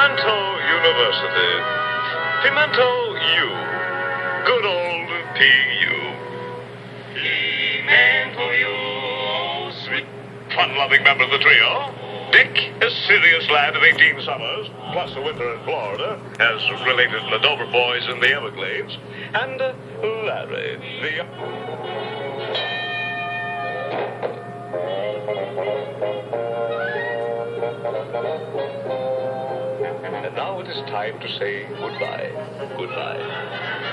Pimento University. Pimento U. Good old P.U. Pimento U. Sweet, fun-loving member of the trio. Dick, a serious lad of 18 summers, plus a winter in Florida, as related to the Dover boys in the Everglades. And Larry, the... And now it is time to say goodbye. Goodbye.